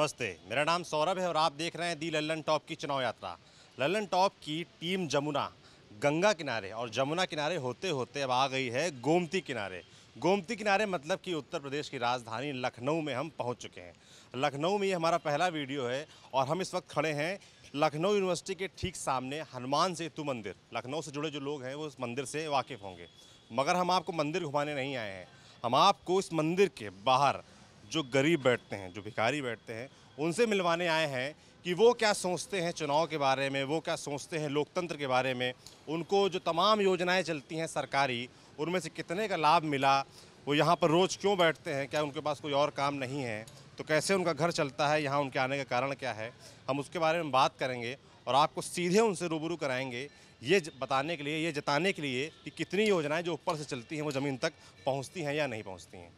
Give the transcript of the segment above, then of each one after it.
नमस्ते, मेरा नाम सौरभ है और आप देख रहे हैं दी लल्लन टॉप की चुनाव यात्रा। लल्लन टॉप की टीम जमुना गंगा किनारे और जमुना किनारे होते होते अब आ गई है गोमती किनारे। गोमती किनारे मतलब कि उत्तर प्रदेश की राजधानी लखनऊ में हम पहुंच चुके हैं। लखनऊ में ये हमारा पहला वीडियो है और हम इस वक्त खड़े हैं लखनऊ यूनिवर्सिटी के ठीक सामने हनुमान सेतु मंदिर। लखनऊ से जुड़े जो लोग हैं वो इस मंदिर से वाकिफ़ होंगे, मगर हम आपको मंदिर घुमाने नहीं आए हैं। हम आपको इस मंदिर के बाहर जो गरीब बैठते हैं, जो भिखारी बैठते हैं, उनसे मिलवाने आए हैं कि वो क्या सोचते हैं चुनाव के बारे में, वो क्या सोचते हैं लोकतंत्र के बारे में, उनको जो तमाम योजनाएं चलती हैं सरकारी, उनमें से कितने का लाभ मिला, वो यहाँ पर रोज़ क्यों बैठते हैं, क्या उनके पास कोई और काम नहीं है, तो कैसे उनका घर चलता है, यहाँ उनके आने का कारण क्या है, हम उसके बारे में बात करेंगे और आपको सीधे उनसे रूबरू कराएंगे, ये बताने के लिए, ये जताने के लिए कि कितनी योजनाएं जो ऊपर से चलती हैं वो ज़मीन तक पहुँचती हैं या नहीं पहुँचती हैं।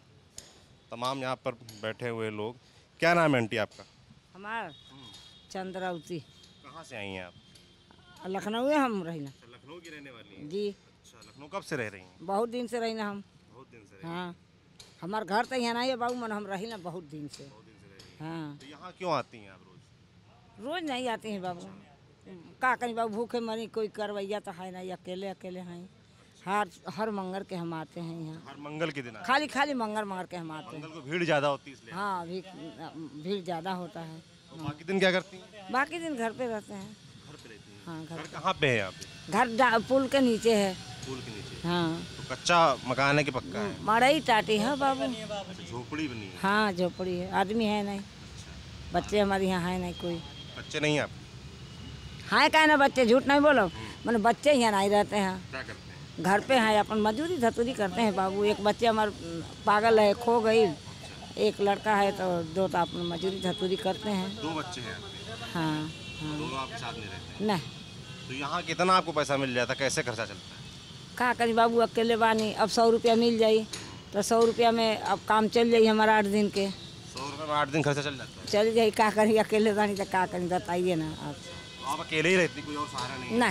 तमाम यहाँ पर बैठे हुए लोग। क्या नाम है आंटी आपका? हमारा चंद्रावती। कहाँ से आई हैं आप? लखनऊ हम रही ना। लखनऊ की रहने वाली हैं? जी। अच्छा, लखनऊ कब से रह रही हैं? बहुत दिन से रही ना हम। बहुत दिन से रह रही हैं। हाँ, हमारा घर तो यहाँ नहीं है बाबू, मन हम रही ना बहुत दिन से। बहुत दिन से रह रही हैं। हाँ, तो यहाँ क्यों आती हैं आप रोज? रोज नहीं आते हैं बाबू। का कहीं बाबू भूखे मरी, कोई करवैया तो है नहीं, अकेले अकेले हैं। हर मंगल के हम आते हैं यहाँ। हर मंगल के दिन आते खाली मंगल के हम आते हैं? हैं। मंगल को भीड़ ज़्यादा होती है इसलिए? हाँ, भीड़ ज़्यादा होता है। तो बाकी दिन क्या करती हैं? बाकी दिन घर पे रहते हैं। घर पे रहती हैं? हाँ, घर कहाँ पे है यहाँ पे? घर पुल के नीचे है। पुल के नीचे? हाँ। तो कच्चा मकान है कि पक्का है? मड़ई टाटी है बाबू। झोपड़ी बनी है? हाँ, झोपड़ी है, आदमी है नहीं। बच्चे हमारे यहाँ है नहीं कोई। बच्चे नहीं आप? हाँ, क्या ना बच्चे, झूठ नहीं बोलो, मैंने बच्चे यहाँ नहीं रहते हैं। क्या करते हैं? घर पे हैं, अपन मजदूरी धतूरी करते हैं बाबू। एक बच्चे हमारे पागल है, खो गई। एक लड़का है तो दो तो अपन मजदूरी धतूरी करते हैं। दो बच्चे हैं आपके? हाँ हाँ। दोनों आपके साथ में रहते हैं? नहीं। तो यहाँ कितना आपको पैसा मिल जाता, कैसे खर्चा चलता है? कहाँ करी बाबू, अकेले बानी। अब 100 रुपया मिल जाई तो 100 रुपया में अब काम चल जाई हमारा 8 दिन के। 100 रुपये में 8 दिन खर्चा चल जाता है? चल जाई। क्या करी, अकेले बानी तो क्या करी, बताइए ना आप। तो आप अकेले ही रहती, कोई और सहारा नहीं है? नहीं।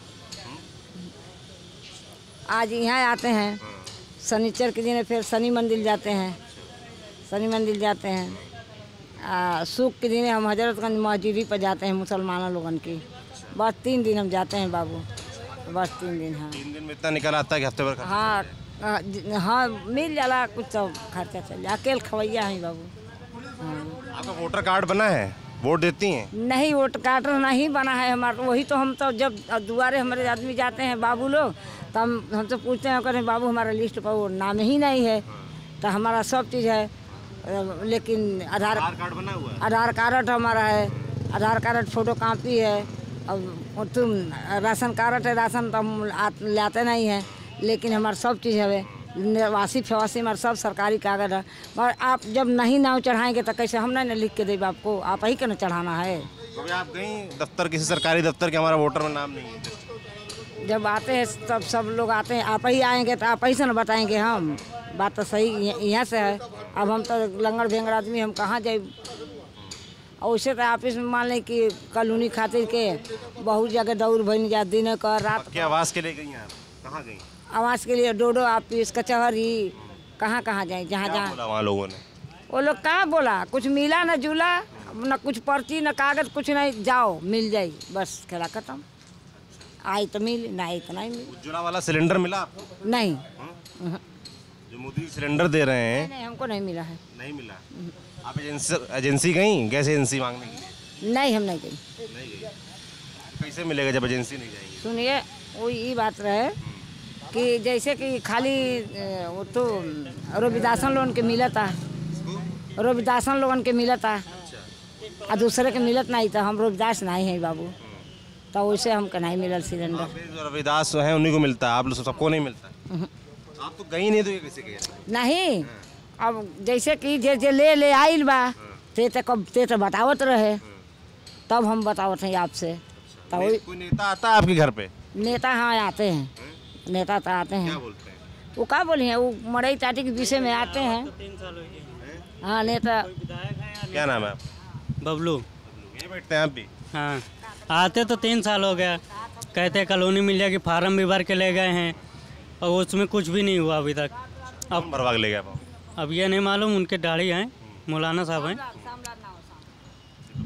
आज यहाँ आते हैं, शनिचर के दिन फिर शनि मंदिर जाते हैं। शनि मंदिर जाते हैं। शुक्र के दिन हम हजरतगंज मस्जिद पर जाते हैं मुसलमानों लोगन की। बस 3 दिन हम जाते हैं बाबू, बस 3 दिन। हाँ, 3 दिन में इतना निकल आता है कि हफ्ते भर खर्चा? हाँ हाँ, मिल जाला कुछ तो खर्चा चल जाए। अकेले खवैया हैं बाबू। हाँ। आपका वोटर कार्ड बना है? वोट देती हैं? नहीं, वोट कार्ड नहीं बना है हमारा। वही तो हम तो जब दुआरे हमारे आदमी जाते हैं बाबू लोग, तो हमसे पूछते हैं, करें बाबू हमारा लिस्ट पर वो नाम ही नहीं है। तो हमारा सब चीज़ है, लेकिन आधार कार्ड बना हुआ है? आधार कार्ड हमारा है, आधार कार्ड, फोटो कॉपी है। और तुम राशन कार्ड है, राशन तो हम लाते नहीं हैं, लेकिन हमारा सब चीज़ है। निवासी फेवासी हमारा सब सरकारी कागज है। मगर आप जब नहीं नाम चढ़ाएंगे तो कैसे, हम नहीं लिख के देंगे आपको, आप ही के ना चढ़ाना है। तो आप गई दफ्तर, किसी सरकारी दफ्तर के हमारा वोटर में नाम नहीं है? जब आते हैं तब सब लोग आते हैं, आप ही आएंगे तो आप ही से ना बताएंगे हम। बात तो सही यहाँ से है। अब हम तो लंगड़ भेंगड़ आदमी, हम कहाँ जाए। और वैसे तो ऑफिस में मान लें कि कॉलोनी खातिर के बहुत जगह दौड़ बन जा, दिन का रात। क्या आवाज़ के लिए गई आप? कहाँ गई? आवास के लिए डोडो ऑफिस, कचहरी, कहाँ कहाँ जाए, जहाँ जहाँ। वहाँ लोगों ने वो लोग कहाँ बोला, कुछ मिला न जुला, न कुछ पर्ची न कागज, कुछ नहीं। जाओ मिल जाए, बस खेला खत्म। आई तो मिली, ना आई तो नहीं मिली। उज्ज्वला वाला सिलेंडर मिला आपको? नहीं। जो मोदी सिलेंडर दे रहे हैं? नहीं, हमको नहीं मिला है। नहीं मिला? आप एजेंसी गई गैस एजेंसी मांगने के लिए? नहीं, हम नहीं गई। नहीं गई? कैसे मिलेगा जब एजेंसी नहीं जाएंगे? सुनिए, वो ये बात रहे कि जैसे कि खाली वो तो रोविदासन लोगन के मिलत है, रोविदासन लोगन के मिलत है, और दूसरे के मिलत नहीं। तो हम रोविदास नहीं है बाबू, तो वैसे हमको नहीं मिलल सिलेंडर। रविदास है उन्हीं को मिलता है, आप लोग सबको नहीं मिलता? आप तो गई नहीं, तो ये कैसे गए? नहीं। अब जैसे कि जे ले आइल बा, ते तो बतावत रहे, तब हम बतावत हैं आपसे। तो कोई नेता आता है आपके घर पे? नेता हाँ आते हैं, नेता तो आते हैं। क्या बोलते हैं? वो क्या बोली हैं, वो मड़ई टाटी के विषय में आते हैं। हाँ, नेता। क्या नाम है आपका? बबलू। ये बैठते हैं आप भी? हाँ, आते तो 3 साल हो गया। कहते कॉलोनी मिल जाएगी, फार्म भी भर के ले गए हैं और उसमें कुछ भी नहीं हुआ अभी तक। अब भरवा के ले गया? अब ये नहीं मालूम, उनके दाढ़ी हैं, मौलाना साहब हैं।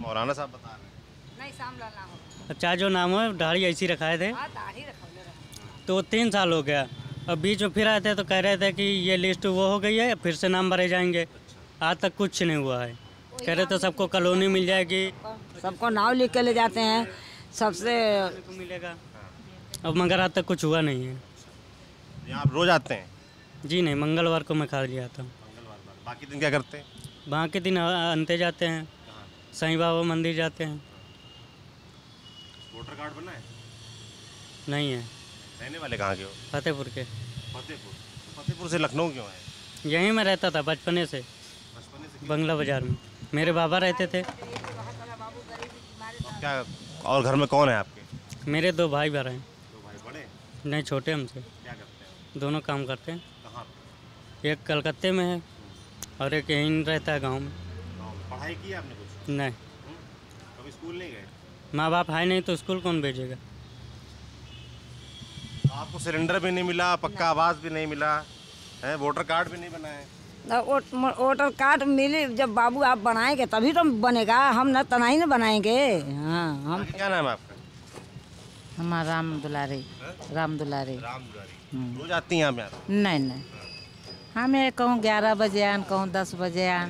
मौलाना साहब बता रहे हैं। नहीं सामला ना हो। अच्छा जो नाम है दाढ़ी ऐसी रखाए थे हाँ दाढ़ी रखा तो 3 साल हो गया। अब बीच में फिर आए थे तो कह रहे थे कि ये लिस्ट वो हो गई है, फिर से नाम भरे जाएंगे। आज तक कुछ नहीं हुआ है। कह रहे थे सबको कॉलोनी मिल जाएगी, सबको नाव लिख के ले जाते हैं सबसे। को मिलेगा। अब मगर आज तक कुछ हुआ नहीं है। यहाँ आप रोज आते हैं? जी नहीं, मंगलवार को मैं खा लिया था। बाकी दिन क्या करते हैं? बाकी दिन अंते जाते हैं, साईं बाबा मंदिर जाते हैं। वोटर कार्ड बना है? नहीं है। रहने वाले कहाँ के हो? फतेहपुर के। फतेहपुर। फतेहपुर से लखनऊ क्यों आए? यहीं मैं रहता था बचपने से, बचपने से? बंगला बाजार में मेरे बाबा रहते थे। क्या और घर में कौन है आपके? मेरे 2 भाई बहन हैं। 2 भाई बड़े? नहीं, छोटे हमसे। क्या करते हैं? दोनों काम करते हैं। कहाँ? एक कलकत्ते में है और एक यहीं रहता है गांव में। गाँव में। पढ़ाई की आपने कुछ? नहीं, कभी स्कूल नहीं गए? माँ बाप है नहीं तो स्कूल कौन भेजेगा। आपको सिलेंडर भी नहीं मिला, पक्का आवास भी नहीं मिला है, वोटर कार्ड भी नहीं बना है? वोटर कार्ड मिली जब बाबू आप बनाएंगे तभी तो बनेगा, हम न तनाई न बनाएंगे। हाँ हम। क्या नाम है आपका? हमारा राम दुलारी। राम दुलारी। राम दुलारी। रोज आती हैं आप यहाँ? नहीं नहीं, हमें कहूँ 11 बजे आन, कहूँ 10 बजे आन।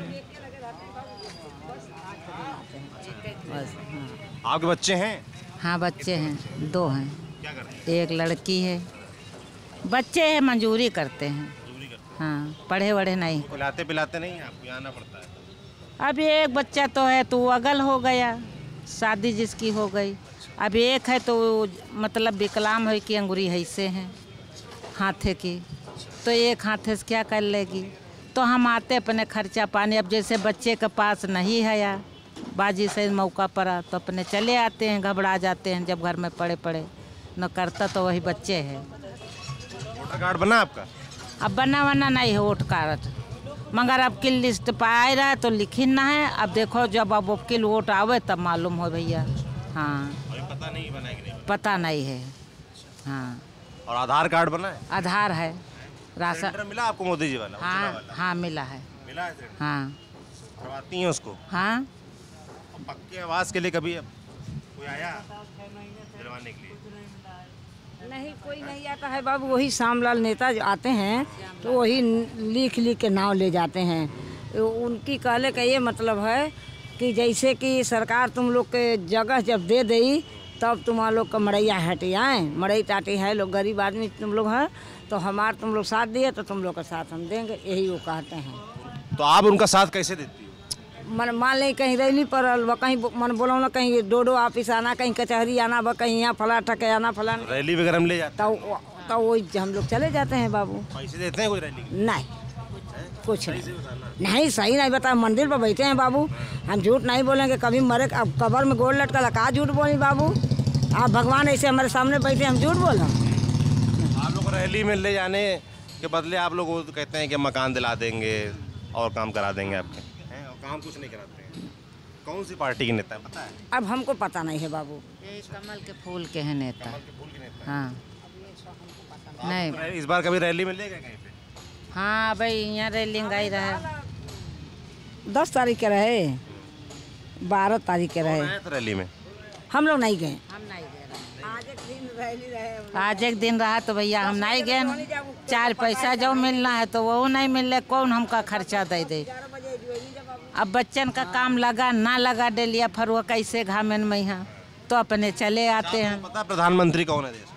बस हाँ। आपके बच्चे हैं? हाँ बच्चे हैं, 2 हैं। क्या करते हैं? एक लड़की है। बच्चे हैं, मंजूरी करते हैं। मजदूरी करते हाँ, पढ़े वढ़े नहीं। हैं? खिलाते पिलाते नहीं हैं आपको? यहाँ आना पड़ता है? अब एक बच्चा तो है तो वो अगल हो गया, शादी जिसकी हो गई। अब एक है तो मतलब विकलांग है कि अंगूरी ऐसे हैं हाथे की, तो एक हाथे से क्या कर लेगी। तो हम आते अपने खर्चा पानी। अब जैसे बच्चे के पास नहीं है या बाजी से मौका पड़ा तो अपने चले आते हैं, घबरा जाते हैं जब घर में पड़े पड़े। न करता तो वही बच्चे हैं। वोटर कार्ड बना आपका? अब बना नहीं है वोट कार्ड, मगर अब की लिस्ट पर आ रहा है तो लिखी ना है। अब देखो जब अब वकील वोट आवे तब मालूम हो भैया। हाँ अभी पता नहीं बना है कि नहीं बना? पता नहीं है। हाँ और आधार कार्ड बना है? आधार है, राशन। सिलेंडर मिला आपको मोदी जी वाला? हाँ उज्ज्वला वाला? हाँ मिला है। मिला है सिलेंडर? हाँ करवाती हैं उसको? हाँ। और पक्के आवास के लिए कभी कोई आया दिलवाने के लिए? नहीं कोई नहीं आता है बाबू, वही श्यामलाल नेता जो आते हैं तो वही लिख लिख के नाव ले जाते हैं। तो उनकी कहले का ये मतलब है कि जैसे कि सरकार तुम लोग के जगह जब दे दी तब तुम लोग का मड़ैया हटे आए, मड़ई टाटी है लोग, गरीब आदमी तुम लोग हैं तो हमार तुम लोग साथ दिए तो तुम लोग का साथ हम देंगे, यही वो कहते हैं। तो आप उनका साथ कैसे देती हो? मन मान ली कहीं रैली पर कहीं मन बोलो ना, कहीं डोडो ऑफिस आना, कहीं कचहरी आना, कहीं यहाँ फला ठके आना फला, रैली वगैरह में ले जाते तो वही हम लोग चले जाते हैं बाबू। पैसे देते हैं कोई रैली के? नहीं कुछ नहीं, नहीं सही नहीं बता। मंदिर पर बैठे हैं बाबू, हम झूठ नहीं बोलेंगे कभी। मरे अब कबर में गोल लटका का झूठ बोली बाबू। आप भगवान ऐसे हमारे सामने बैठे हम झूठ बोल रहे हैं? आप लोग रैली में ले जाने के बदले आप लोग वो कहते हैं कि मकान दिला देंगे और काम करा देंगे आपके, हैं? और काम कुछ नहीं कराते हैं। कौन सी पार्टी के नेता है पता है? अब हमको पता नहीं है बाबू। ये कमल के फूल के हैं नेता। फूल के नेता? हाँ आप नहीं। लोग इस बार कभी रैली में ले गए कहीं पे? हाँ भाई यहाँ रेलिंग आई रहे। 10 तारीख के रहे, 12 तारीख के कौन रहे, आया था रैली में? हम लोग नहीं गए। हम नहीं गए। आज एक दिन रैली रहे, आज एक दिन रहा तो भैया हम नहीं गए। 4 पैसा जो मिलना है तो वो नहीं मिल रहा, कौन हमका खर्चा दे दे। अब बच्चन का काम लगा ना लगा डेलिया फरुआ कैसे घामेन में यहाँ तो अपने चले आते हैं। पता है प्रधानमंत्री कौन है देश का?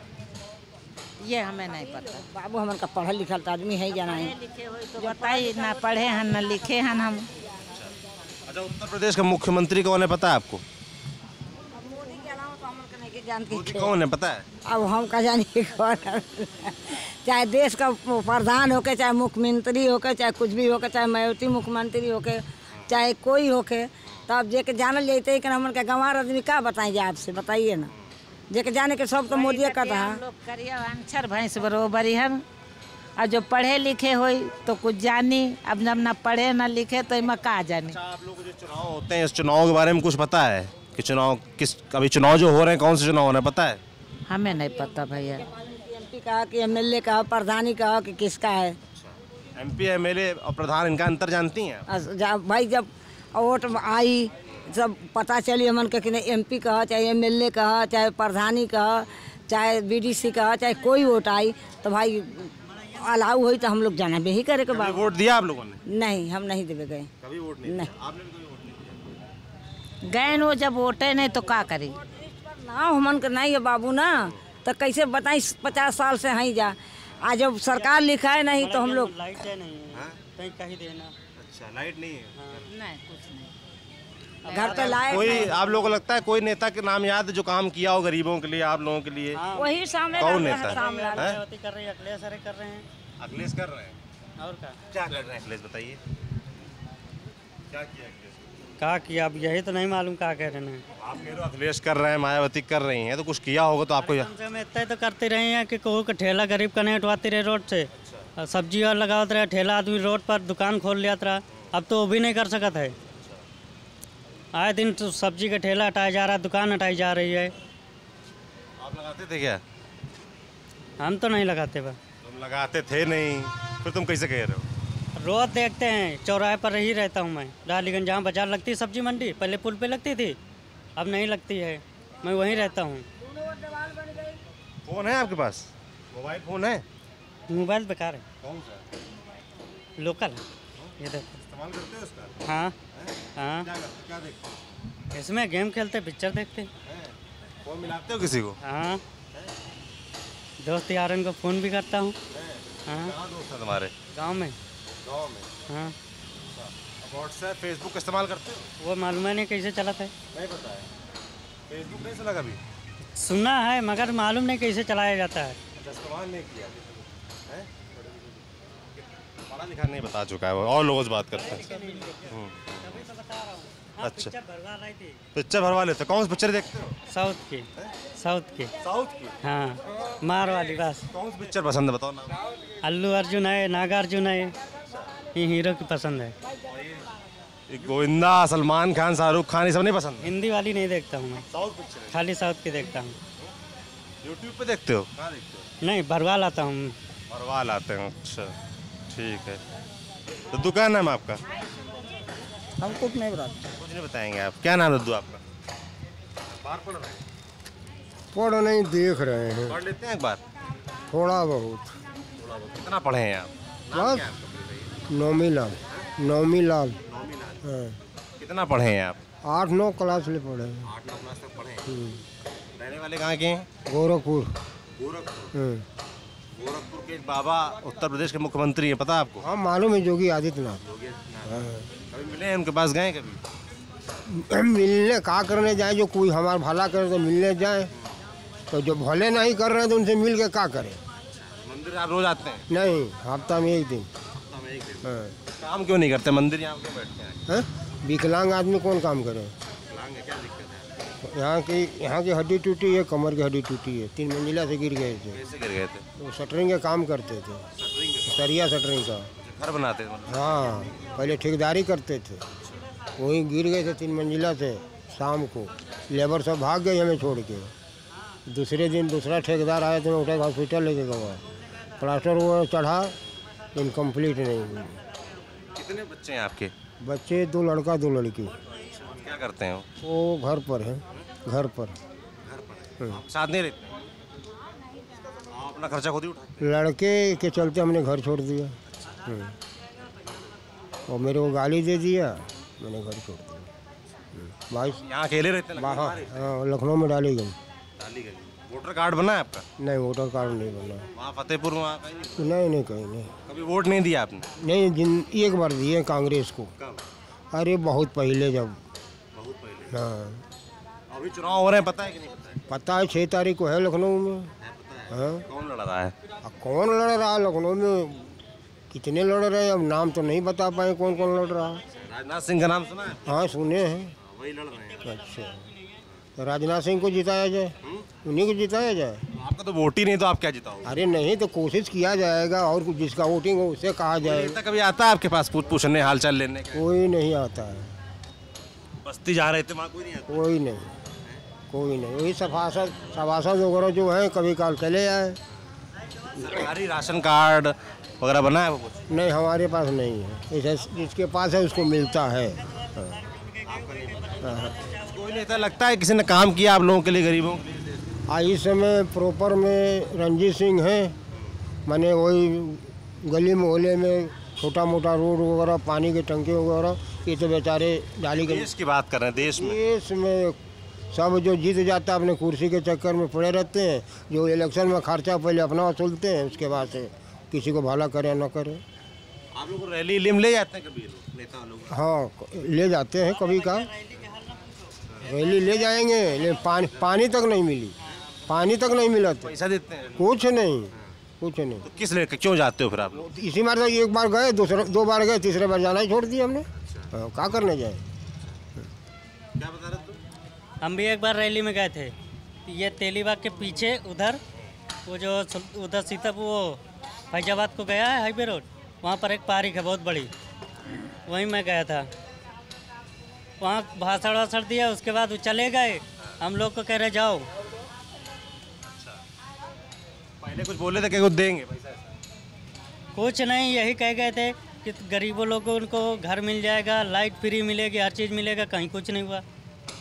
ये हमें नहीं पता। बाबू हमारे का पढ़ल लिखल आदमी है या नहीं? तो बताइए ना पढ़े हैं ना लिखे हैं हम। अच्छा उत्तर प्रदेश का मुख्यमंत्री कौन है पता है आपको? मोदी के अलावा तो हम लोग नहीं जानते। मोदी कौन है पता है? अब हम का जानिए कौन है। चाहे देश का प्रधान होके, चाहे मुख्यमंत्री होके, चाहे कुछ भी होके, चाहे मायावती मुख्यमंत्री होके, चाहे कोई होके, तब जे के जानल जाते कि हमन का गंवार आदमी का बताएंगे आपसे, बताइए ना। जे के जाने के सब तो मोदी का था। हम लोग करिए अंचर भैंस बरोबरी हम। और जो पढ़े लिखे होई तो कुछ जानी, अब जब ना पढ़े ना लिखे तो इमा का जानी। अच्छा आप लोग जो चुनाव होते हैं इस चुनाव के बारे में कुछ पता है कि चुनाव किस, अभी चुनाव जो हो रहे हैं कौन से चुनाव हो रहे हैं पता है? हमें नहीं पता भैया। एमपी का कि एमएलए का, प्रधानी का कि किसका है? एमपी एमएलए और प्रधान इनका अंतर जानती हैं आप? भाई जब वोट आई सब पता चली हमन के कि MP कह चाहे MLA कह चाहे प्रधानी कह चाहे BDC कह चाहे कोई वोट आई तो भाई अलाउ हुई तो हम लोग जाना भी ही करे के कभी वोट दिया आप लोगों ने? नहीं, हम नहीं देवे गए। कभी वोट नहीं नहीं। दिया? आपने भी कभी वोट नहीं दिया? गए नो जब वोटे नहीं तो का करी। ना हमन के नहीं है बाबू ना, तो कैसे बताई 50 साल से हैं जा। आज जब सरकार लिखा है नहीं तो हम लोग लाइट है नहीं है, हाँ? कहीं कहीं देना। अच्छा, लाइट नहीं है। नहीं कुछ नहीं। घर पे लाए कोई आप लोगों को लगता है कोई नेता के नाम याद है जो काम किया हो गरीबों के लिए, आप लोगों के लिए? वही सामने कौन लग रहा नेता है, है? सामने लग रहा है। मायावती कर रही है, अखिलेश अरे कर रहे हैं, अखिलेश कर रहे हैं। और क्या कर रहे हैं अखिलेश, बताइए क्या किया अखिलेश? क्या किया अब यही तो नहीं मालूम क्या कह रहे हैं। आप कह रहे हो अखिलेश कर रहे हैं, मायावती कर रही हैं, तो कुछ किया होगा तो आपको कम से कम इतना तो करते रहे हैं कि कोई का ठेला गरीब का नहीं उठवाती रहे रोड से, और सब्जी और लगावत रहे, ठेला आदमी रोड पर दुकान खोल लिया था, अब तो वो भी नहीं कर सकता है। आए दिन तो सब्जी का ठेला हटाया जा रहा है, दुकान हटाई जा रही है। आप लगाते थे क्या? हम तो नहीं लगाते बा, तुम लगाते थे नहीं, फिर तुम कैसे कह रहे हो? रोज देखते हैं, चौराहे पर ही रहता हूँ मैं। डालीगंज जहाँ बाजार लगती है सब्जी मंडी, पहले पुल पे लगती थी, अब नहीं लगती है, मैं वहीं रहता हूँ। फोन है आपके पास? मोबाइल फोन है? मोबाइल बेकार है, कौन सा? लोकल है, ये देखो। इस्तेमाल करते हो उसका? हाँ हाँ, क्या करते, क्या देखते हो? इसमें गेम खेलते, पिक्चर देखते। फोन मिलाते हो किसी को? हाँ, दोस्त यारन को फ़ोन भी करता हूँ। हाँ, कहाँ दोस्त है तुम्हारे? गांव में। गाँव में। हाँ, व्हाट्सएप फेसबुक का इस्तेमाल करते हो? वो मालूम है नहीं कैसे चला था। नहीं पता है। फेसबुक नहीं चला कभी? सुना है मगर मालूम नहीं कैसे चलाया जाता है। अच्छा, इस्तेमाल नहीं किया है? पढ़ा लिखा नहीं बता चुका है वो, और लोगों से बात करते हैं। अच्छा, पिक्चर भरवा लेते हो? कौन सी पिक्चर देखते हो? साउथ की, साउथ की। साउथ की? हाँ, मार वाली बस। कौन सी पिक्चर पसंद है, बताओ ना। अल्लू अर्जुन है, नागार्जुन है, ये हीरो की पसंद है। ये गोविंदा, सलमान खान, शाहरुख खान, ये सब नहीं पसंद? हिंदी वाली नहीं देखता हूँ मैं, साउथ पिक्चर खाली साउथ की देखता हूँ। यूट्यूब पे देखते हो? कहाँ देखते हो? नहीं, भरवा लाता हूँ। भरवा लाते हैं, अच्छा ठीक है। तो दुकान नाम आपका? हम कुछ नहीं बताते। कुछ नहीं बताएंगे आप? क्या नाम है दद्दू आपका? बाहर पढ़ रहे हैं? पढ़ नहीं, देख रहे हैं पढ़ लेते हैं एक बार? थोड़ा बहुत। थोड़ा बहुत। कितना पढ़े हैं आप? नाम बस क्या है आपका? नौमी लाल, नौमी लाल। हाँ, कितना पढ़े हैं आप? 8-9 क्लास ले पढ़े हैं। 8-9 क्लास तक पढ़े हैं। रहने वाले कहाँ के हैं? गोरखपुर। गोरखपुर। हाँ, गोरखपुर के एक बाबा उत्तर प्रदेश के मुख्यमंत्री हैं, पता है आपको? हाँ मालूम है, योगी आदित्यनाथ। हाँ। कभी मिले हैं उनके पास, गए कभी? मिलने का करने जाए, जो कोई हमारा भला करे तो मिलने जाए, तो जो भले नहीं कर रहे हैं तो उनसे मिल के क्या करें। मंदिर आप रोज आते हैं? नहीं, हफ्ता में एक दिन। हाँ। काम क्यों नहीं करते? मंदिर यहाँ क्यों बैठते हैं? हाँ? विकलांग आदमी कौन काम करे? क्या दिक्कत है? यहाँ की हड्डी टूटी है, कमर की हड्डी टूटी है, 3 मंजिला से गिर गए थे। कैसे गिर गए थे? वो शटरिंग का काम करते थे, सरिया शटरिंग का। घर बनाते थे मतलब? हाँ, पहले ठेकेदारी करते थे, वहीं गिर गए थे 3 मंजिला से। शाम को लेबर सब भाग गए हमें छोड़ के। दूसरे दिन दूसरा ठेकेदार आया तो मैं उठा के हॉस्पिटल लेके गया। प्लास्टर वो चढ़ा, इनकम्प्लीट नहीं हुई। कितने बच्चे हैं आपके? बच्चे 2 लड़का 2 लड़की। क्या करते हैं वो? वो घर पर है, घर पर। आप साथ नहीं रहते? आप अपना खर्चा खुद ही उठाते? लड़के के चलते हमने घर छोड़ दिया। और मेरे को गाली दे दिया, मैंने घर छोड़ दिया। भाई यहाँ अकेले रहते हैं? हाँ, हाँ, लखनऊ में डाली गई। डाली गई। वोटर कार्ड बना है आपका? नहीं, वोटर कार्ड नहीं बना। वहाँ फतेहपुर में वहाँ कहीं नहीं? नहीं नहीं, कहीं नहीं। कभी वोट नहीं दिया आपने? नहीं, एक बार दिए कांग्रेस को। कब? अरे बहुत पहले, जब। बहुत पहले। हाँ, अभी चुनाव हो रहे हैं, पता है कि नहीं पता है? पता है, 6 तारीख को है लखनऊ में। पता है। हाँ, कौन लड़ रहा है? अब कौन लड़ रहा है लखनऊ में? कितने लड़ रहे हैं, अब नाम तो नहीं बता पाए कौन कौन लड़ रहा है। राजनाथ सिंह का नाम सुना है? हाँ, सुने हैं। वही लड़ रहे हैं। अच्छा, तो राजनाथ सिंह को जिताया जाए, उन्हीं को जिताया जाए। आपका तो वोट ही नहीं, तो आप क्या जिताओगे? अरे नहीं, तो कोशिश किया जाएगा, और जिसका वोटिंग हो उससे कहा जाए। नेता कभी आता है आपके पास पूछने, हाल चाल लेने का? कोई नहीं आता है, बस्ती जा रहे थे वहाँ, कोई नहीं आता? कोई नहीं, कोई नहीं। वही सभासद वगैरह जो हैं, कभी काल चले आए। सरकारी राशन कार्ड वगैरह बना है वो कुछ? नहीं, हमारे पास नहीं है। जिसके पास है उसको मिलता है। हाँ। आपका नहीं पता? कोई नेता लगता है किसी ने काम किया आप लोगों के लिए, गरीबों के लिए? इस समय प्रॉपर में रंजीत सिंह हैं, माने वही गली मोहल्ले में छोटा मोटा रोड वगैरह, पानी की टंकी वगैरह, ये तो बेचारे डाली गई। देश की बात कर रहे हैं, देश में। देश में सब जो जीत जाता है अपने कुर्सी के चक्कर में पड़े रहते हैं, जो इलेक्शन में खर्चा पहले अपना वसूलते हैं, उसके बाद से किसी को भला करे न करे। आप लोग रैली लिम ले जाते हैं कभी नेता लोग? हाँ ले जाते हैं कभी का, रैली ले जाएंगे, लेकिन पानी तक नहीं मिली, पानी तक नहीं मिला तो पैसा देते हैं? कुछ नहीं, कुछ नहीं। तो किस लिए क्यों जाते हो फिर आप लोग? इसी बार तो एक बार गए, दो बार गए, तीसरे बार जाना ही छोड़ दिया हमने। क्या करने जाए? क्या बता रहे तुम? हम भी एक बार रैली में गए थे, ये तेलीबाग के पीछे उधर, वो जो उधर सीता वो फैजाबाद को गया है हाईवे रोड, वहाँ पर एक पार्क है बहुत बड़ी, वहीं मैं गया था। वहाँ भाषण वाषण दिया, उसके बाद वो चले गए, हम लोग को कह रहे जाओ। पहले कुछ बोले थे कि कुछ देंगे पैसा? कुछ नहीं, यही कह गए थे कि गरीबों लोगों उनको घर मिल जाएगा, लाइट फ्री मिलेगी, हर चीज़ मिलेगा, कहीं कुछ नहीं हुआ।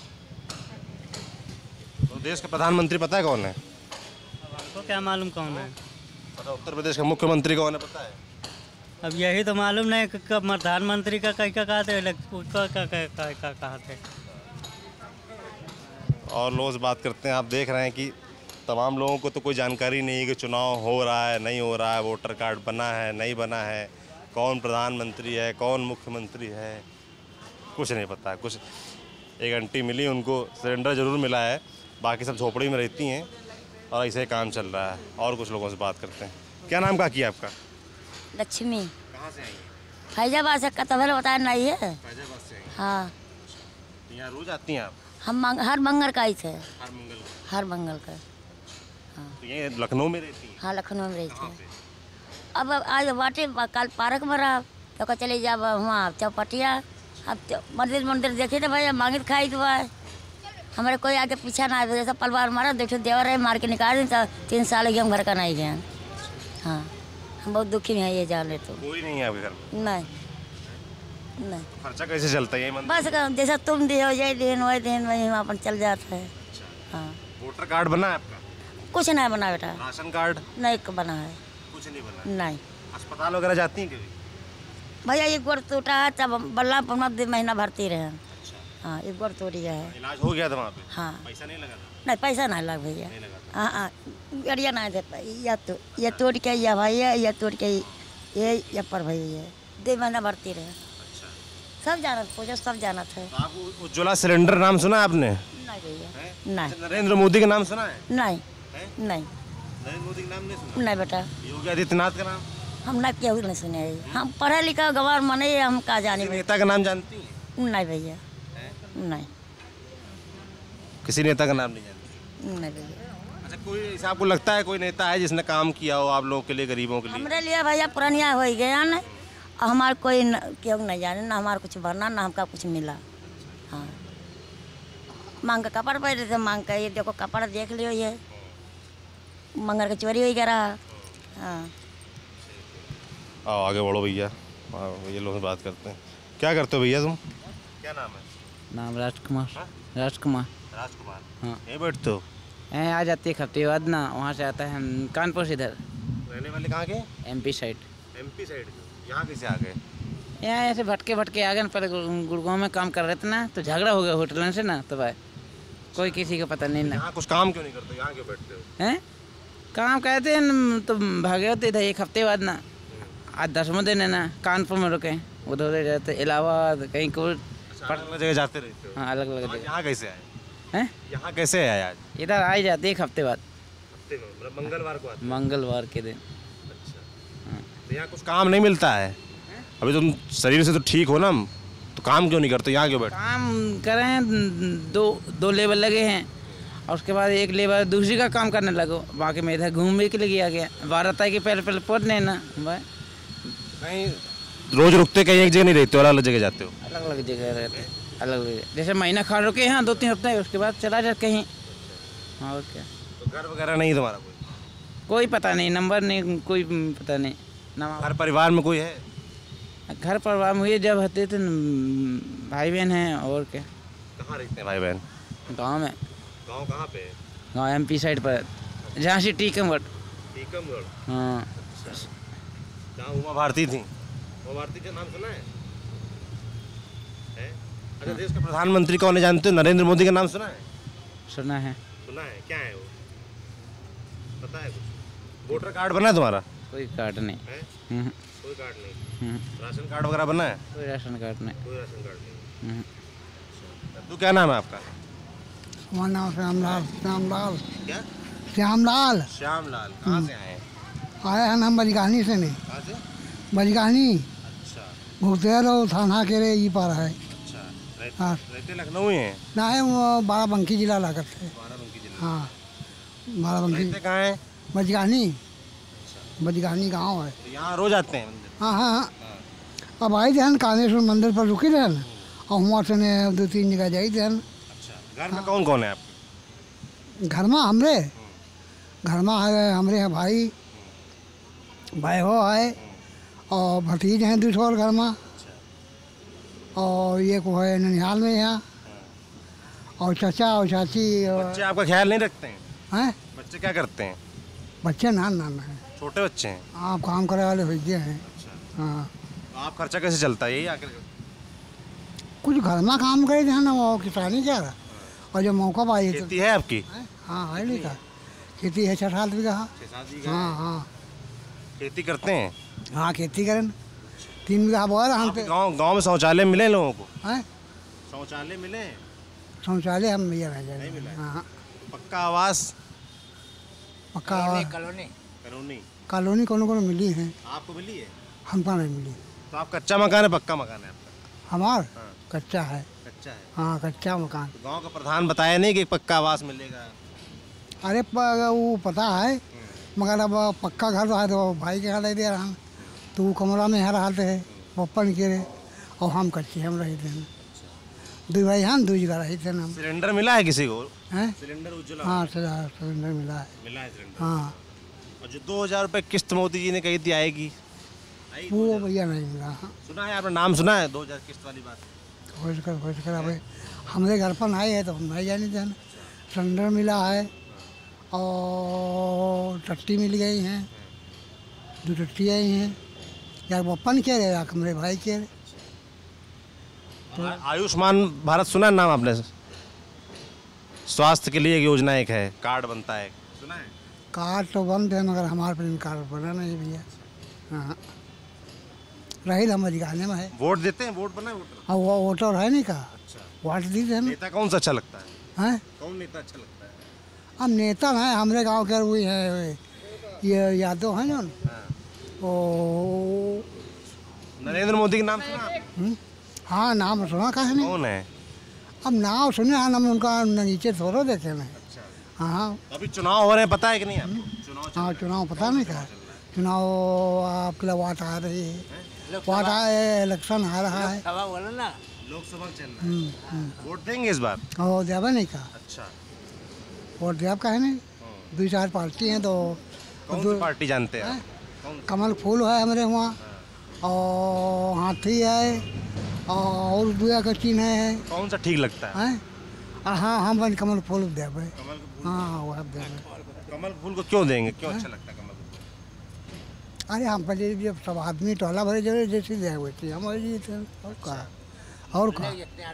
तो देश का प्रधानमंत्री पता है कौन है? हमको क्या मालूम कौन है? पता उत्तर प्रदेश का मुख्यमंत्री कौन है पता है? अब यही तो मालूम नहीं कि कब प्रधानमंत्री का कहीं का कहा थे, उसका कहा थे। और लोग से बात करते हैं, आप देख रहे हैं कि तमाम लोगों को तो कोई जानकारी नहीं है कि चुनाव हो रहा है नहीं हो रहा है, वोटर कार्ड बना है नहीं बना है, कौन प्रधानमंत्री है कौन मुख्यमंत्री है, कुछ नहीं पता है। कुछ एक आंटी मिली, उनको सिलेंडर ज़रूर मिला है, बाकी सब झोपड़ी में रहती हैं और ऐसे ही काम चल रहा है। और कुछ लोगों से बात करते हैं। क्या नाम का किया आपका? लक्ष्मी। कहाँ से आई हैं? फैजाबाद से कतभर बताया नहीं है। फैजाबाद से आई हैं। हाँ, तो यहाँ रोज आती हैं आप? हम हर मंगल का ही थे, हर मंगल को? हर मंगल का। तो ये लखनऊ में रहती हैं? हाँ, लखनऊ में रही थे। अब आज बाटे कल पार्क में रहा, तो कहा चले जा वहाँ चौपटिया। अब मंदिर मंदिर देखे थे भैया, मांगित खाई तो है, हमारे कोई आगे पीछा ना आए, जैसा परिवार मारा, देखो देवर है मार के निकाल दी, 3 साल गए हम घर का नहीं गए। हाँ, हम बहुत दुखी में हैं ये जाने तो। कोई नहीं है आपके घर में? नहीं नहीं, खर्चा कैसे चलता है ये मंदिर? बस जैसा तुम दिए हो यही दिन वही दिन वही हम अपन चल जाते हैं। हाँ, वोटर कार्ड बना है आपका? कुछ नहीं बना बेटा, राशन कार्ड? नहीं बना है। कुछ नहीं बना? नहीं अस्पताल वगैरह जाती हैं कभी? भैया, एक गोड़ टूटा है, तब बल्लापुर में 2 महीना भर्ती रहे। हाँ, एक गोड़ टूट गया है। इलाज हो गया था वहाँ पे? हाँ, पैसा नहीं लगा था? नहीं पैसा नहीं लगा भैया। नहीं लगा था। हाँ हाँ, गाड़िया नहीं देता, या तोड़ के या भैया, या तोड़ के ये या पर भैया 2 महीना भर्ती रहे। सब जाना पूजा, सब जाना था। तो आप उज्ज्वला सिलेंडर नाम सुना है आपने? नहीं भैया, नहीं नरेंद्र मोदी का नाम सुना है? नहीं हैं? नहीं नरेंद्र मोदी का नाम नहीं सुना? नहीं बेटा, योगी आदित्यनाथ का नाम? हम ना केहू नहीं सुने हैं। हम पढ़े लिखा गवार मने, हम का जाने किसी नेता का नाम जानती हैं? नहीं भैया, नहीं किसी नेता का नाम नहीं जानती? नहीं भैया। अच्छा, कोई ऐसा आपको लगता है कोई नेता है जिसने काम किया हो आप लोगों के लिए, गरीबों के लिए? हमारे लिए भैया पुरानिया हो गया न, हमारे कोई क्यों नहीं जाने, ना हमारे कुछ भरना ना हमका कुछ मिला। हाँ, मांग का कपड़ा पहले थे, मांग का ये देखो कपड़ा देख लियो, ये मंगल का चोरी हो गया। हाँ, आओ आगे बढ़ो भैया, भैया लोग से बात करते हैं। क्या करते हो भैया तुम? क्या नाम है? नाम राजकुमार। हाँ? राजकुमार। राजकुमार। हाँ। यहीं बैठते हो? यहाँ आ जाती है हफ्ते बाद ना, वहाँ से आता है हम कानपुर से इधर रहने वाले कहाँ के? MP side. MP साइड के? यहाँ कैसे आ गए? यहाँ ऐसे भटके भटके आ गए ना, पहले गुड़गांव में काम कर रहे थे ना, तो झगड़ा हो गया होटल से ना, तो भाई कोई किसी का पता नहीं ना। यहाँ कुछ काम क्यों नहीं करते, यहाँ क्यों बैठते हो? हैं काम कहते हैं न, तो भागे होते थे 1 हफ्ते बाद ना, आज 10वें दिन है ना, कानपुर में रुके, उधर जाते इलाहाबाद कहीं को। अलग जगह जाते रहते हो? हाँ, अलग अलग आज जगह। यहाँ कैसे आए? हैं यहाँ कैसे आए आज? इधर आ ही जाते 1 हफ्ते बाद, हफ्ते में, मतलब मंगलवार को आते हो? मंगलवार के दिन। अच्छा, तो यहाँ कुछ काम नहीं मिलता है? अभी तुम शरीर से तो ठीक हो ना, तो काम क्यों नहीं करते, यहाँ क्यों बैठते? काम कर रहे हैं, दो लेबर लगे हैं, और उसके बाद एक लेबर दूसरी का काम करने लगो, बाकी में इधर घूमने के लिए आ गया। 12 तारीख के पहले पहुँचने ना भाई। कहीं रोज रुकते, कहीं एक जगह नहीं रहते हो, अलग अलग जगह जाते हो? अलग अलग जगह रहते, अलग अलग जैसे महीना खा रुके हैं 2-3 हफ्ते, उसके बाद चला जाए कहीं। हाँ, और क्या। तो घर वगैरह नहीं तुम्हारा कोई? कोई पता नहीं, नंबर नहीं, कोई पता नहीं। नाम हर परिवार में कोई है? घर परिवार में ये जब होते थे भाई बहन हैं और क्या। कहाँ रहते हैं भाई बहन? गांव में। गांव कहाँ पे है? गांव एमपी साइड पर झांसी टीकमगढ़। टीकमगढ़। हाँ। जहाँ उमा भारती थी। उमा भारती का नाम सुना है? अच्छा, देश के प्रधानमंत्री कौन है जानते हो? नरेंद्र मोदी का नाम सुना है? सुना है। सुना है, क्या है वो पता है कुछ? वोटर कार्ड बना है तुम्हारा? कोई कार्ड नहीं है? हम्म, कोई कार्ड नहीं। हम्म, राशन कार्ड वगैरह बना है? कोई राशन कार्ड नहीं। कोई राशन कार्ड नहीं। हम्म, तो क्या नाम है आपका? हमारा नाम श्यामलाल। श्यामलाल। क्या? श्यामलाल। श्यामलाल। कहाँ से आए हैं? आए हैं हम बजगानी से नहीं। कहाँ से? बजगानी अच्छा भुगतेर और थाना के रे ये पर है। अच्छा। हाँ। रहते लखनऊ ही हैं? ना है वो बाराबंकी जिला लागत है। बाराबंकी जिले। हाँ बाराबंकी। रहते कहाँ हैं? बजगानी। बजगानी गांव है। तो यहाँ रोज आते हैं मंदिर? हाँ हाँ हाँ। अब आई थे कामेश्वर मंदिर पर रुके थे और वहाँ से ने 2-3 जगह जाई थे। अच्छा। घर में कौन कौन है आपके? घर में हमरे घर में है हमरे है भाई हो है और भतीज हैं 2 और घर में और ये को है ननिहाल में यहाँ और चाचा और चाची बच्चे आपका ख्याल नहीं रखते हैं? हैं। बच्चे क्या करते हैं? बच्चे नान है। छोटे बच्चे हैं? आप काम करे वाले भैया हैं। हाँ तो आप खर्चा कैसे चलता है? यही आकर कुछ घर में काम करे थे ना वो किसानी क्या और जब मौका पाई तो खेती है आपकी? हाँ है नहीं का खेती है 6-7 बीघा। हाँ हाँ खेती करते हैं? हाँ खेती करें 3 बीघा बोर हम पे। गाँव में शौचालय मिले लोगों को? हैं शौचालय मिले? शौचालय हम भैया रह नहीं जाए। मिला है। हाँ पक्का आवास? पक्का कॉलोनी? कॉलोनी कोनो मिली है। आपको मिली है? हमको नहीं मिली। तो आप कच्चा मकान है पक्का मकान है आपका? हमार हाँ। कच्चा है। कच्चा है? हाँ कच्चा मकान। तो गांव का प्रधान बताया नहीं कि पक्का आवास मिलेगा? अरे वो पता है मगर अब पक्का घर है तो भाई के घर दे रहा हूँ तो वो कमरा में है रहते है पप्पन के रे और हम कच्चे हम रहे थे 2 भाई हम 2 जगह रहे थे हम। सिलेंडर मिला है किसी को? हैं सिलेंडर उज्ज्वला? हाँ सिलेंडर मिला है। मिला है सिलेंडर? हाँ और जो 2000 रुपये किस्त मोदी जी ने कही थी आएगी, आई? वो भैया नहीं मिला। हाँ सुना है आपने? नाम सुना है 2000 किस्त वाली बात? खोज कर अब हमारे घर पर नहीं है तो हम नहीं जाने थे। सिलेंडर मिला है और टट्टी मिल गई हैं 2 टट्टी आई हैं यार पप्पन के रहे या मेरे भाई के रहे। आयुष्मान भारत सुना है नाम आपने? स्वास्थ्य के लिए एक योजना एक है, कार्ड बनता है, सुना है? कार्ड तो बंद है मगर हमारे पर कार्ड बना नहीं भैया। हाँ रही हमारी गाने में है। वोट देते हैं? वोट बना है वोटर? हाँ वो वोटर है नहीं का अच्छा। वोट दी थे ना। नेता कौन सा अच्छा लगता है? हैं कौन नेता अच्छा लगता है? अब नेता है हमारे गांव के वही है ये यादव हैं जो वो नरेंद्र मोदी का नाम सुना आपने? हाँ नाम सुना कहा नहीं। कौन है? अब नाम सुने हैं हम उनका नीचे थोड़ा देखे हैं। हाँ अभी चुनाव हो रहे हैं, पता है कि नहीं आपको? चुनाव हाँ चुनाव पता नहीं था। चुनाव आपके लिए वाट आ रही है वाट आए इलेक्शन आ रहा है। लोकसभा चल रहा है। वोट देंगे इस बार? और देवा नहीं का अच्छा। वोट देव का है नहीं 2-4 पार्टी हैं तो कौन सी पार्टी जानते हैं? कमल फूल है हमारे वहाँ और हाथी है और दुआ का चिन्ह है। कौन सा ठीक लगता है? हाँ हम बन कमल फूल देव है। कमल का फूल? हाँ वो अब देव। कमल फूल को क्यों देंगे? क्यों अच्छा लगता है कमल फूल? अरे हम पहले जब सब आदमी टोला भरे जरूर जैसे दे हुए थे हमारे लिए थे और कहा और कहा।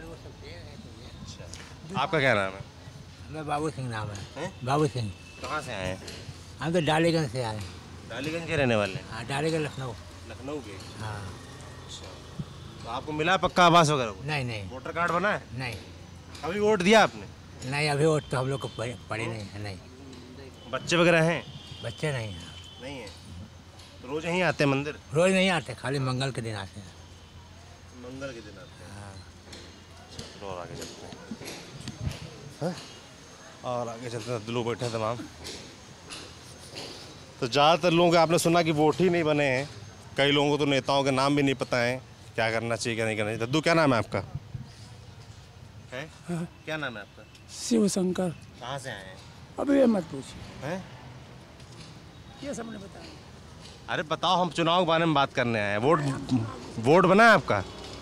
आपका क्या नाम है? मैं बाबू सिंह नाम है। हैं? बाबू सिंह। कहाँ से आए हैं? हम तो डालीगंज से आए हैं। डालीगंज के रहने वाले हैं? हाँ डालीगंज लखनऊ। लखनऊ के? हाँ तो आपको मिला पक्का आवास वगैरह? नहीं नहीं वोटर कार्ड बना है? नहीं अभी वोट दिया आपने? नहीं अभी वोट तो हम लोग को पड़े नहीं है। नहीं बच्चे वगैरह हैं? बच्चे नहीं हैं। नहीं है? तो रोज यहीं आते हैं मंदिर? रोज नहीं आते खाली मंगल के दिन आते हैं। मंगल के दिन आते हैं? हाँ चलो और आगे चलते हैं। और आगे चलते हैं। लोग बैठे हैं तमाम। तो ज़्यादातर लोगों के आपने सुना कि वोट ही नहीं बने हैं। कई लोगों को तो नेताओं के नाम भी नहीं पता है, क्या करना चाहिए क्या नहीं करना चाहिए। दद्दू क्या नाम है आपका? है? क्या नाम है आपका? शिव शंकर। कहाँ से आए हैं? अब ये मत पूछिए, हैं? ये सब नहीं बताया। अरे बताओ, हम चुनाव के बारे में बात करने आए हैं। वोट बना है आपका?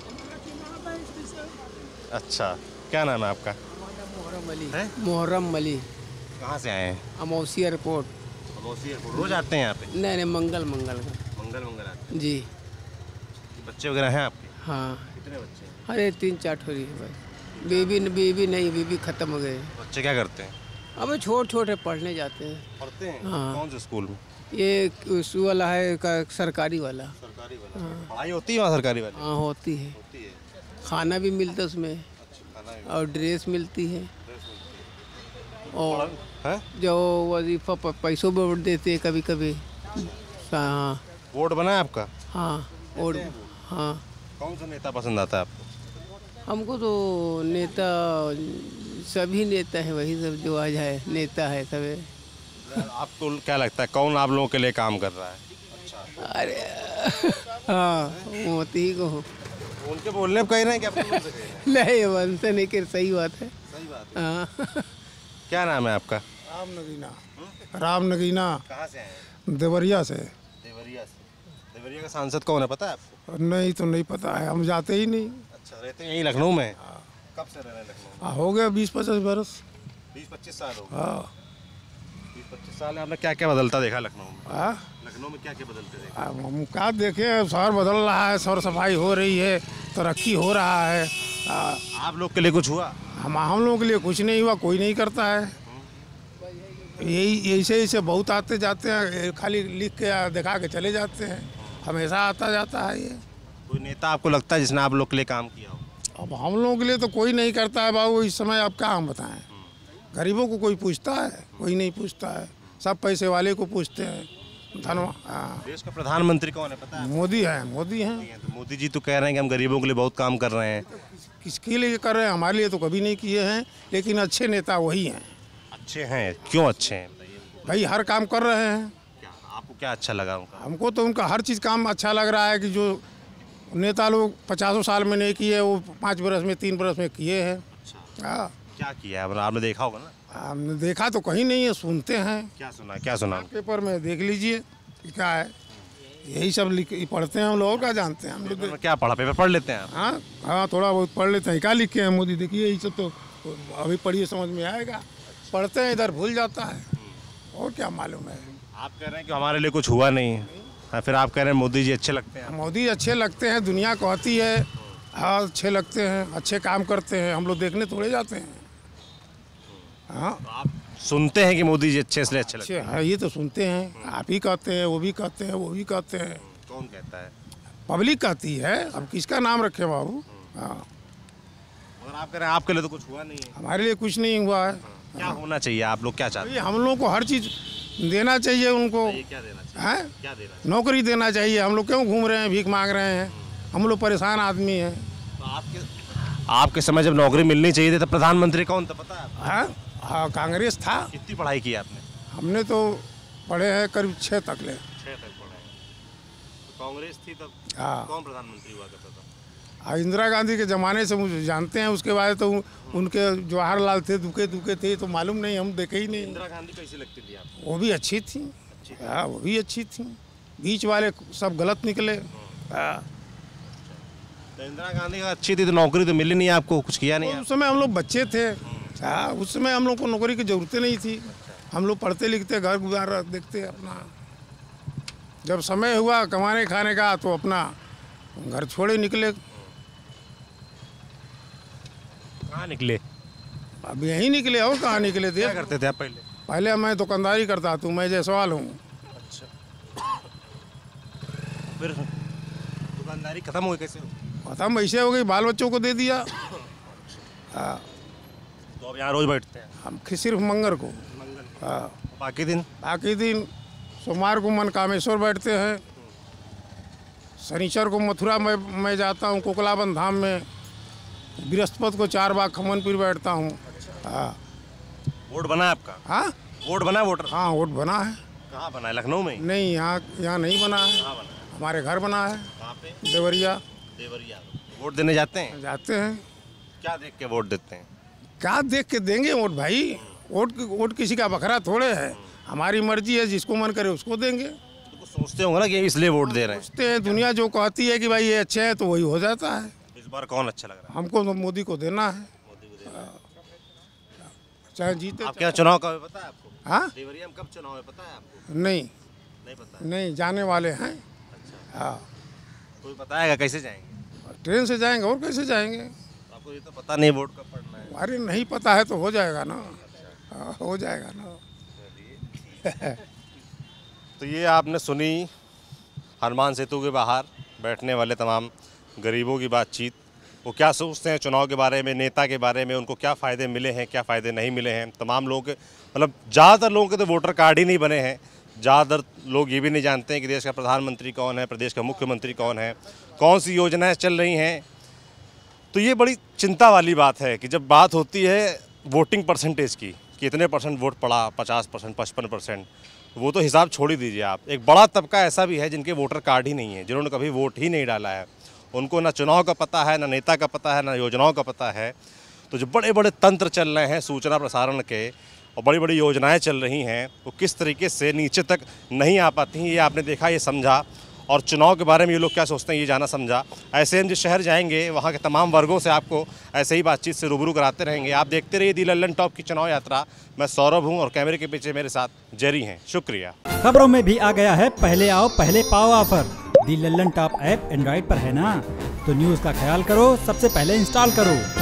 अच्छा, क्या नाम है आपका? मोहर्रम अली। कहाँ से आए हैं? अमौसी एयरपोर्ट। अमौसी एयरपोर्ट। रोज आते हैं यहाँ पे? नहीं, मंगल का। मंगल आते हैं जी। बच्चे वगैरह हैं आपके? हाँ। कितने बच्चे हैं? अरे 3-4 ठोरी है बस। बीबी खत्म हो गए। बच्चे क्या करते हैं? अब छोटे पढ़ने जाते हैं। पढ़ते हैं? हाँ। कौन से स्कूल में? ये उस वाला है सरकारी वाला। सरकारी वाला। पढ़ाई होती है वहाँ सरकारी वाली? हाँ, होती है। खाना भी मिलता है उसमें। और ड्रेस मिलती है। और जो वजीफा पैसों भी देते हैं कभी कभी। हाँ। वोट बना है आपका? हाँ। और हाँ। कौन सा नेता पसंद आता है आपको? हमको तो नेता, सभी नेता है, वही सब जो आ जाए नेता है सभी। आपको क्या लगता है कौन आप लोगों के लिए काम कर रहा है? अच्छा। अरे हाँ, मोदी को। उनके बोलने पर कह रहे हैं कि अपने मुंह से कह रहे हैं? नहीं, बनते नहीं कर, सही बात है। सही बात है। हाँ। क्या नाम है आपका? राम नगीना। कहाँ से आए हैं? देवरिया से। देवरिया का सांसद कौन है पता है आपको? नहीं तो नहीं पता है, हम जाते ही नहीं। अच्छा, रहते हैं यहीं लखनऊ में? कब से रह रहे हैं लखनऊ में? हो गया 20-25 बरस। 20-25 साल हो गए। हाँ। 20-25 साल में आपने क्या क्या बदलता देखा लखनऊ में? हाँ, लखनऊ में क्या क्या बदलते देखा? हम क्या देखे, शहर बदल रहा है, सौर सफाई हो रही है, तरक्की हो रहा है। आप लोग के लिए कुछ हुआ? हम लोगों के लिए कुछ नहीं हुआ, कोई नहीं करता है। यही ऐसे बहुत आते जाते हैं, खाली लिख के दिखा के चले जाते हैं, हमेशा आता जाता है ये। कोई नेता आपको लगता है जिसने आप लोग के लिए काम किया हो? अब हम लोगों के लिए तो कोई नहीं करता है बाबू, इस समय अब क्या हम बताएं। गरीबों को कोई पूछता है? कोई नहीं पूछता है, सब पैसे वाले को पूछते हैं। हाँ। देश का प्रधानमंत्री कौन है पता है? मोदी हैं। तो मोदी जी तो कह रहे हैं कि हम गरीबों के लिए बहुत काम कर रहे हैं। किसके लिए कर रहे हैं? हमारे लिए तो कभी नहीं किए हैं, लेकिन अच्छे नेता वही हैं। अच्छे हैं? क्यों अच्छे हैं भाई? हर काम कर रहे हैं। आपको क्या अच्छा लगा उनका? हमको तो उनका हर चीज़ काम अच्छा लग रहा है कि जो नेता लोग 50 साल में नहीं किए, वो 5 बरस में 3 बरस में किए हैं। हाँ। क्या किया है? आपने देखा होगा ना? हमने देखा तो कहीं नहीं है, सुनते हैं। क्या सुना? पेपर में देख लीजिए क्या है, यही सब पढ़ते हैं हम लोग, क्या जानते हैं हम लोग। क्या पढ़ा? पेपर पढ़ लेते हैं? हाँ, थोड़ा बहुत पढ़ लेते हैं। क्या लिखे हैं मोदी? देखिए यही सब तो अभी पढ़िए, समझ में आएगा। पढ़ते हैं, इधर भूल जाता है, और क्या मालूम है। आप कह रहे हैं कि हमारे लिए कुछ हुआ नहीं है, फिर आप कह रहे हैं मोदी जी अच्छे लगते हैं? मोदी अच्छे लगते हैं, दुनिया कहती है। हाँ, अच्छे लगते हैं, अच्छे काम करते हैं, हम लोग देखने थोड़े जाते हैं। हाँ, तो आप सुनते हैं कि मोदी जी अच्छे इसलिए अच्छे लगते हैं? हाँ, ये तो सुनते हैं। आप ही कहते हैं, वो भी कहते हैं, वो भी कहते हैं। कौन कहता है? पब्लिक कहती है, अब किसका नाम रखे बाबू। हाँ। मगर आप कह रहे हैं आपके लिए तो कुछ हुआ नहीं है? हमारे लिए कुछ नहीं हुआ है। क्या होना चाहिए? आप लोग क्या चाहते हैं? हम लोग को हर चीज़ देना चाहिए उनको। क्या देना चाहिए? है? क्या देना चाहिए? नौकरी देना चाहिए। हम लोग क्यों घूम रहे हैं, भीख मांग रहे हैं? हम लोग परेशान आदमी हैं। तो आपके समय जब नौकरी मिलनी चाहिए थी तब प्रधानमंत्री कौन था पता है? हाँ, कांग्रेस था। कितनी पढ़ाई की आपने? हमने तो पढ़े हैं करीब 6 तक ले। 6 तक पढ़े। तो कांग्रेस थी तब? हाँ। कौन प्रधानमंत्री हुआ करता था? इंदिरा गांधी के ज़माने से मुझे जानते हैं, उसके बाद तो उनके जवाहरलाल थे, दुके थे, तो मालूम नहीं, हम देखे ही नहीं। इंदिरा गांधी कैसी लगती थी आपको? वो भी अच्छी थी। हाँ, वो भी अच्छी थी। बीच वाले सब गलत निकले। हाँ। तो इंदिरा गांधी का अच्छी थी तो नौकरी तो मिली नहीं आपको, कुछ किया नहीं? उस समय हम लोग बच्चे थे। हाँ, उस समय हम लोग को नौकरी की ज़रूरत नहीं थी। हम लोग पढ़ते लिखते, घर गुजार देखते अपना। जब समय हुआ कमाने खाने का तो अपना घर छोड़े निकले। कहाँ निकले? अब यहीं निकले। और कहाँ निकले थे? क्या करते थे आप पहले? पहले मैं दुकानदारी करता था, मैं जायसवाल हूँ। अच्छा। फिर दुकानदारी खत्म हो गई? कैसे खत्म? ऐसे हो गई, बाल बच्चों को दे दिया। हाँ। तो अब यहाँ रोज बैठते हैं? हम सिर्फ मंगर को। हाँ। बाकी दिन सोमवार को मनकामेश्वर बैठते हैं। शनिचर को मथुरा मैं जाता हूँ, कोकलाबंद धाम में। बृहस्पति को 4 बाग खमनपुर बैठता हूँ। हाँ। वोट बना है आपका? हाँ, वोट बना है? वोटर? हाँ, वोट बना है। कहाँ बना है? लखनऊ में? नहीं, यहाँ नहीं बना है। कहाँ बना है? हमारे घर बना है। कहाँ पे? देवरिया। वोट देने जाते हैं? जाते हैं। क्या देख के वोट देते हैं? क्या देख के देंगे वोट भाई? वोट किसी का बकरा थोड़े है। हमारी मर्जी है, जिसको मन करे उसको देंगे। तो कुछ सोचते होंगे ना कि इसलिए वोट दे रहे हैं। सोचते हैं, दुनिया जो कहती है कि भाई ये अच्छे हैं तो वही हो जाता है। इस बार कौन अच्छा लग रहा है? हमको तो मोदी को देना है, चाहे जीते। आपके यहाँ चुनाव कब है पता है आपको? हाँ, देवरिया में कब चुनाव है पता है आपको? नहीं नहीं पता। नहीं, जाने वाले हैं। अच्छा, हाँ, कोई बताएगा कैसे जाएंगे? ट्रेन से जाएंगे और कैसे जाएंगे। आपको ये तो पता नहीं वोट कब पड़ना है। अरे नहीं पता है तो हो जाएगा ना। हाँ, हो जाएगा ना। तो ये आपने सुनी हनुमान सेतु के बाहर बैठने वाले तमाम गरीबों की बातचीत। वो क्या सोचते हैं चुनाव के बारे में, नेता के बारे में, उनको क्या फ़ायदे मिले हैं, क्या फ़ायदे नहीं मिले हैं। तमाम लोग, मतलब ज़्यादातर लोगों के तो वोटर कार्ड ही नहीं बने हैं। ज़्यादातर लोग ये भी नहीं जानते हैं कि देश का प्रधानमंत्री कौन है, प्रदेश का मुख्यमंत्री कौन है, कौन सी योजनाएं चल रही हैं। तो ये बड़ी चिंता वाली बात है कि जब बात होती है वोटिंग परसेंटेज की, कि इतने परसेंट वोट पड़ा, 50%, 55%, वो तो हिसाब छोड़ ही दीजिए आप। एक बड़ा तबका ऐसा भी है जिनके वोटर कार्ड ही नहीं है, जिन्होंने कभी वोट ही नहीं डाला है। उनको ना चुनाव का पता है, ना नेता का पता है, ना योजनाओं का पता है। तो जो बड़े बड़े तंत्र चल रहे हैं सूचना प्रसारण के और बड़ी बड़ी योजनाएं चल रही हैं, वो किस तरीके से नीचे तक नहीं आ पाती हैं, ये आपने देखा, ये समझा। और चुनाव के बारे में ये लोग क्या सोचते हैं ये जाना समझा। ऐसे हम जिस शहर जाएंगे वहाँ के तमाम वर्गों से आपको ऐसे ही बातचीत से रूबरू कराते रहेंगे। आप देखते रहिए दी लल्लन टॉप की चुनाव यात्रा। मैं सौरभ हूँ और कैमरे के पीछे मेरे साथ जेरी हैं। शुक्रिया। खबरों में भी आ गया है पहले आओ पहले पाओ offer. The Lallan top app Android पर है ना, तो न्यूज़ का ख्याल करो, सबसे पहले इंस्टॉल करो।